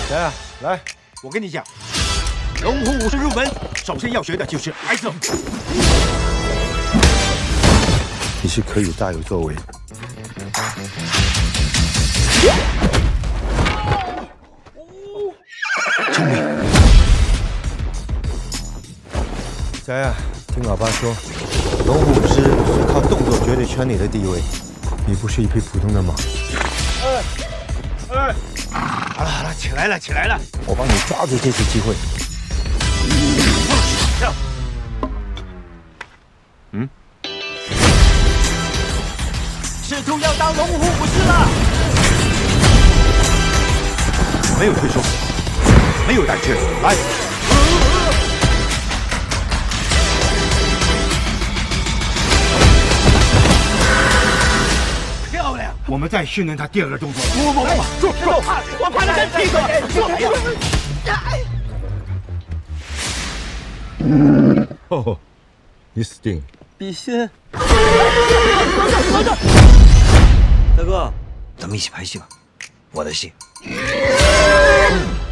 来，来， 我跟你讲，龙虎武士入门，首先要学的就是挨揍。 你是可以大有作为。 聪明。 佳呀，听老爸说，龙虎武士是靠动作决定圈里的地位，你不是一匹普通的马。 好了好了，起来了起来了， 我帮你抓住这次机会。 跳。试图要当龙虎武士了，没有退缩，没有胆怯，来。漂亮！我们再训练他第二个动作。不，住！我怕你真屁股！ 哦，你死定了！ 比心。大哥，咱们一起拍戏吧，我的戏。